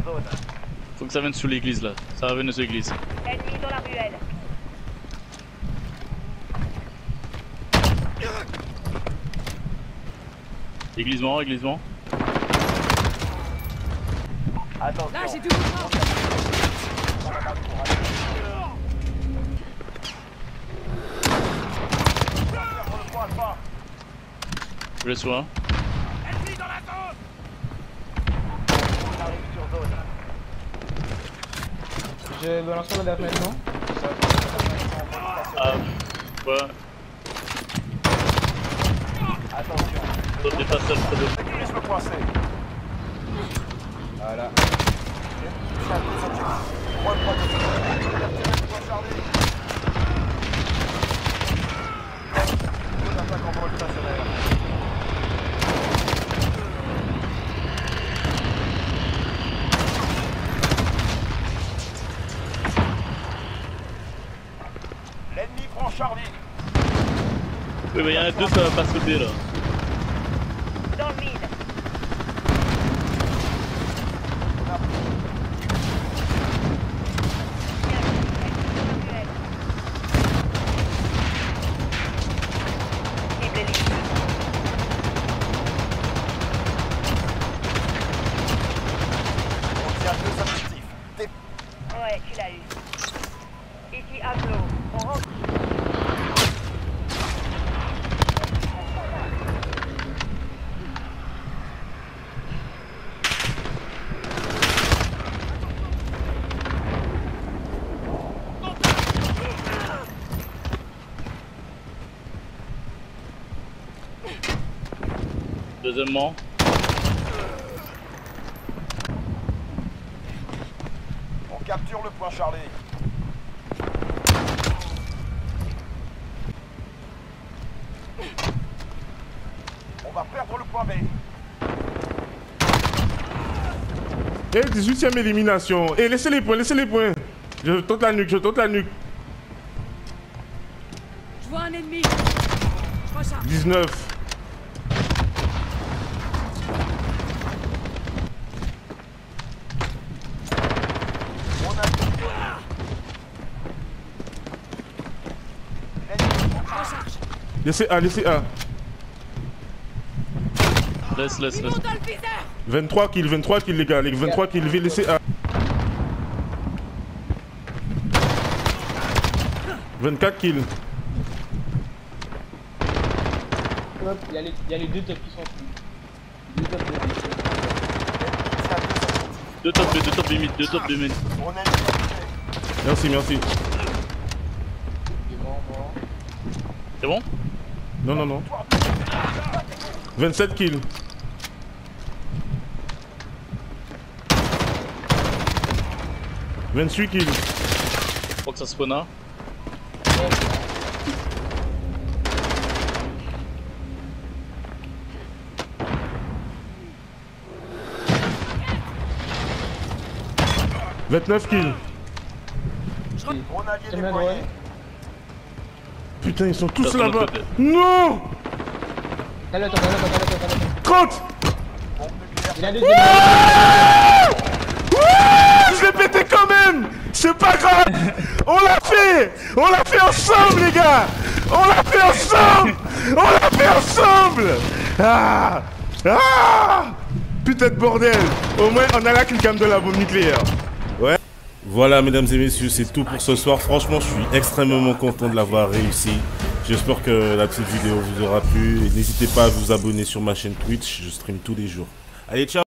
Faut que ça vienne sous l'église là. Ça va venir sous l'église. Ennemi dans la ruelle. Église-mort, église-mort. Là, j'ai du mouvement. Je laisse sur un. Ennemi dans la zone. Je balance sur la dernière maintenant. Ah, ouais. Attention. Sautez pas seul, sautez. Sécurisme coincé. Voilà. Touche à deux objectifs. Point de protection. Point chargé. Deux attaques en vol stationnaire. L'ennemi prend Charlie. Oui, mais il y en a deux, ça va pas sauter là. Dans le mid. Cible éliminée. On tient deux objectifs. Ouais, tu l'as eu. Ici Aglo. On rentre. Deuxièmement. On capture le point Charlie. On va perdre le point B. Et 18ème élimination. Et laissez les points, laissez les points. Je tente la nuque, je tente la nuque. Je vois un ennemi. Je recharge. 19. On a Recharge. Laissez A, laissez A. Laisse, laisse, Ils laisse. m'ont dans le viseur. 23 kills les gars, les 23 kills, laissez A. 24 kills. Hop, il y a les deux tops qui sont fous. Deux tops de Deux top B mid, deux top B mid. On est limité. Merci, merci. C'est bon? Non, non, non. 27 kills. 28 kills. Je crois que ça spawn a. « 29 kills. On a lié C'est bien déployé. Putain, ils sont tous Ça, c'est là-bas. notre côté. Non. T'as le temps. 30. Bombe nucléaire. Il a deux Je l'ai pété quand même. C'est pas grave. On l'a fait ensemble les gars. On l'a fait ensemble. Ah. Putain de bordel. Au moins on a la killcam de la bombe nucléaire. Ouais. Voilà mesdames et messieurs, c'est tout pour ce soir. Franchement je suis extrêmement content de l'avoir réussi. J'espère que la petite vidéo vous aura plu. Et n'hésitez pas à vous abonner sur ma chaîne Twitch, je stream tous les jours. Allez ciao.